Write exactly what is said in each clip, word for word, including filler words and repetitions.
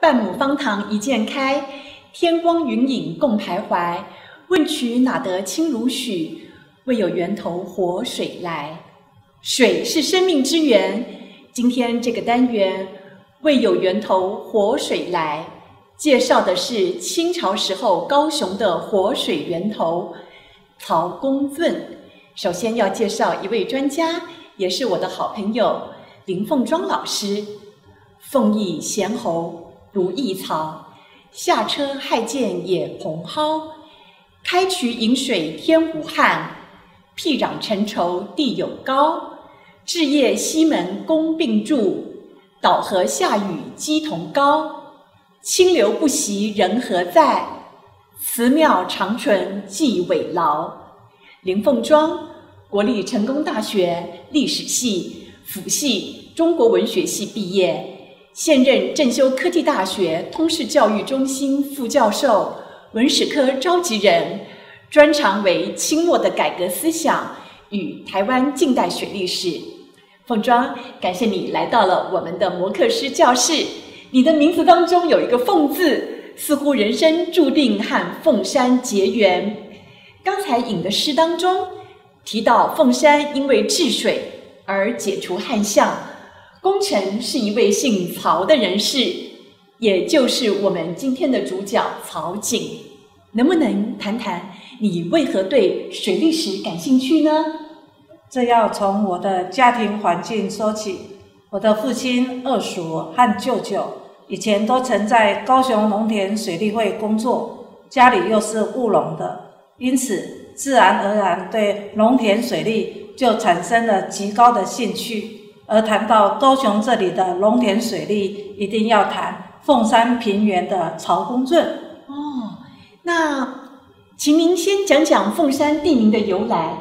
半亩方塘一鉴开，天光云影共徘徊。问渠哪得清如许？为有源头活水来。水是生命之源。今天这个单元为有源头活水来，介绍的是清朝时候高雄的活水源头曹公圳。首先要介绍一位专家，也是我的好朋友林凤庄老师。凤翼衔喉如意草，下车害见野蓬蒿。开渠引水天无旱，辟壤陈畴地有高。置业西门宫并筑，岛河下雨鸡同高。清流不息人何在？祠庙长存继伟劳。林凤庄，国立成功大学历史系、辅系中国文学系毕业，现任正修科技大学通识教育中心副教授、文史科召集人，专长为清末的改革思想与台湾近代学历史。凤庄，感谢你来到了我们的摩克师教室。你的名字当中有一个凤字，似乎人生注定和凤山结缘。刚才引的诗当中提到凤山因为治水而解除旱象，功臣是一位姓曹的人士，也就是我们今天的主角曹景。能不能谈谈你为何对水利史感兴趣呢？ 这要从我的家庭环境说起。我的父亲、二叔和舅舅以前都曾在高雄农田水利会工作，家里又是务农的，因此自然而然对农田水利就产生了极高的兴趣。而谈到高雄这里的农田水利，一定要谈凤山平原的曹公圳。 哦，那请您先讲讲凤山地名的由来。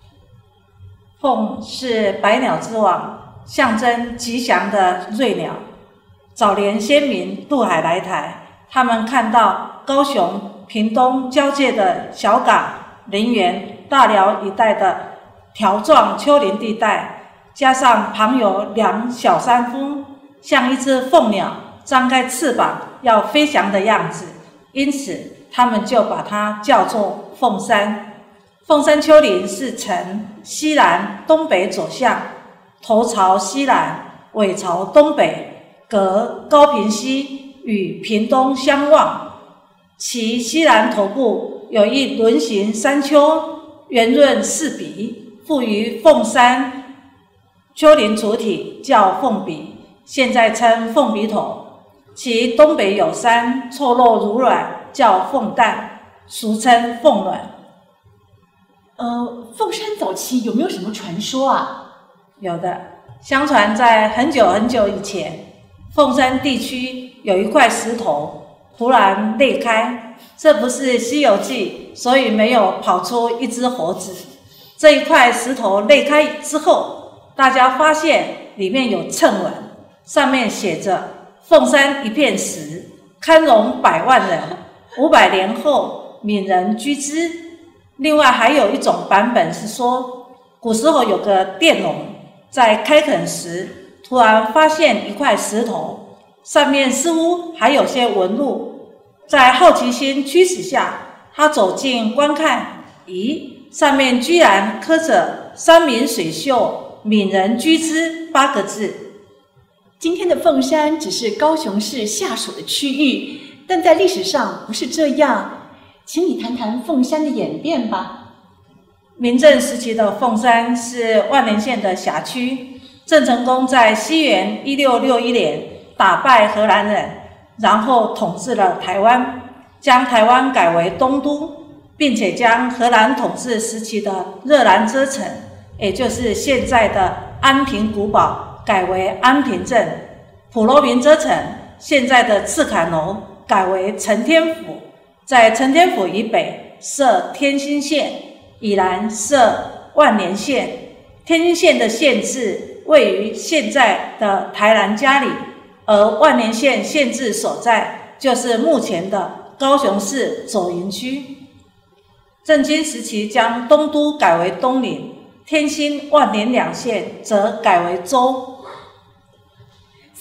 凤是百鸟之王，象征吉祥的瑞鸟。早年先民渡海来台，他们看到高雄、屏东交界的小港、林园、大寮一带的条状丘陵地带，加上旁有两小山峰，像一只凤鸟张开翅膀要飞翔的样子，因此他们就把它叫做凤山。凤山丘陵是呈西南东北走向，头朝西南，尾朝东北，隔高屏溪与屏东相望。其西南头部有一轮形山丘，圆润似笔，附于凤山丘陵主体，叫凤鼻，现在称凤鼻头。其东北有山，错落如卵，叫凤蛋，俗称凤卵。 呃，凤山早期有没有什么传说啊？ 有的，相传在很久很久以前，凤山地区有一块石头突然裂开，这不是《西游记》，所以没有跑出一只猴子。这一块石头裂开之后，大家发现里面有谶文，上面写着“凤山一片石，堪容百万人，五百年后闽人居之”。另外还有一种版本是说，古时候有个佃农在开垦时，突然发现一块石头，上面似乎还有些纹路。在好奇心驱使下，他走近观看，咦，上面居然刻着“山明水秀，闽人居之”八个字。 今天的凤山只是高雄市下属的区域，但在历史上不是这样。请你谈谈凤山的演变吧。 明郑时期的凤山是万年县的辖区。郑成功在西元一六六一年打败荷兰人，然后统治了台湾，将台湾改为东都，并且将荷兰统治时期的热兰遮城，也就是现在的安平古堡，改为安平镇。普罗民遮城，现在的赤坎楼，改为承天府。在承天府以北设天兴县，以南设万年县。天兴县的县治位于现在的台南佳里，而万年县县治所在就是目前的高雄市左营区。郑经时期将东都改为东岭，天兴、万年两县则改为州。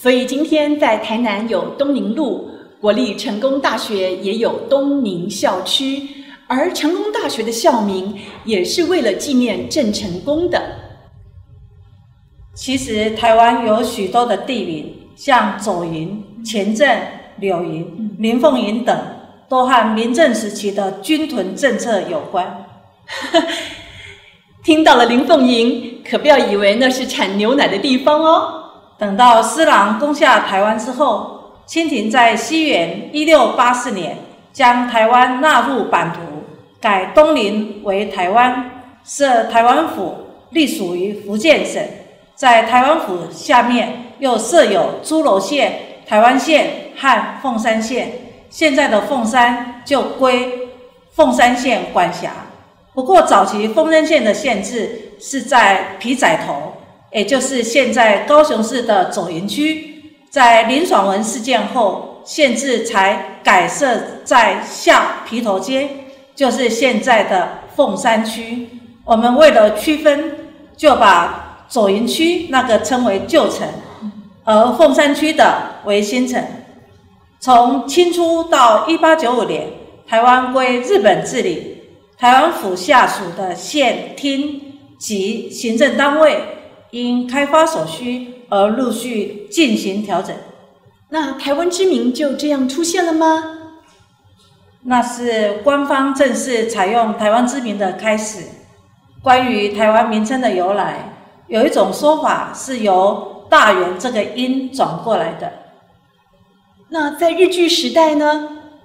所以今天在台南有东宁路，国立成功大学也有东宁校区，而成功大学的校名也是为了纪念郑成功的。 其实台湾有许多的地名，像左营、前镇、柳营、林凤营等，都和民政时期的军屯政策有关。 听到了林凤营，可不要以为那是产牛奶的地方哦。 等到施琅攻下台湾之后，清廷在西元一六八四年将台湾纳入版图，改东宁为台湾，设台湾府，隶属于福建省。在台湾府下面又设有诸罗县、台湾县和凤山县，现在的凤山就归凤山县管辖。不过早期凤山县的县治是在皮仔头，也就是现在高雄市的左营区。在林爽文事件后，县治才改设在下皮头街，就是现在的凤山区。我们为了区分，就把左营区那个称为旧城，而凤山区的为新城。从清初到一八九五年，台湾归日本治理，台湾府下属的县厅及行政单位因开发所需而陆续进行调整。 那台湾之名就这样出现了吗？ 那是官方正式采用台湾之名的开始。关于台湾名称的由来，有一种说法是由大元这个音转过来的。 那在日据时代呢？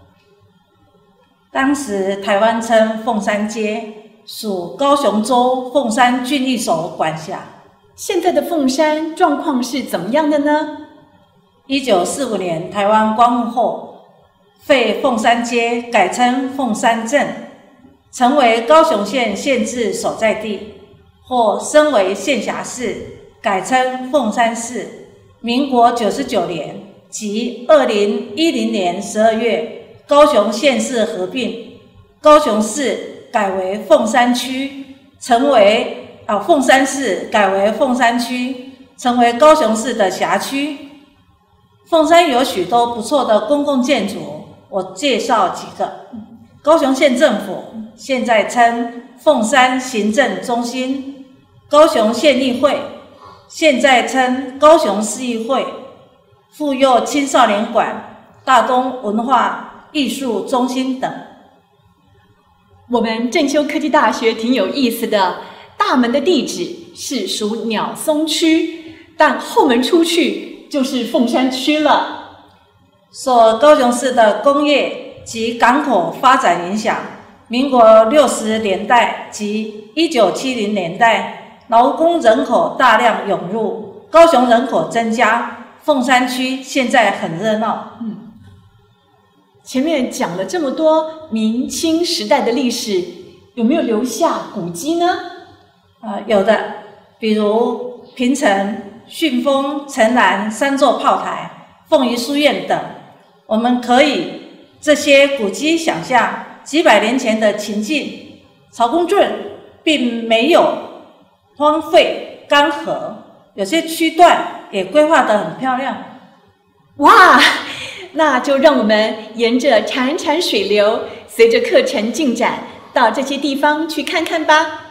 当时台湾称凤山街，属高雄州凤山郡役所管辖。 现在的凤山状况是怎么样的呢？ 一九四五年台湾光复后，废凤山街，改称凤山镇，成为高雄县县治所在地，或升为县辖市，改称凤山市。民国九十九年及二零一零年十二月，高雄县市合并，高雄市改为凤山区，成为啊凤山市改为凤山区，成为高雄市的辖区。凤山有许多不错的公共建筑，我介绍几个。高雄县政府现在称凤山行政中心，高雄县议会现在称高雄市议会，妇幼青少年馆、大东文化艺术中心等。 我们正修科技大学挺有意思的，大门的地址是属鸟松区，但后门出去就是凤山区了。 受高雄市的工业及港口发展影响，民国六十年代及一九七零年代，劳工人口大量涌入，高雄人口增加，凤山区现在很热闹。 嗯，前面讲了这么多明清时代的历史，有没有留下古迹呢？ 呃，有的，比如平城、顺丰、城南三座炮台、凤仪书院等。我们可以这些古迹想象几百年前的情境，曹公圳并没有荒废干涸，有些区段也规划得很漂亮。 哇，那就让我们沿着潺潺水流，随着课程进展，到这些地方去看看吧。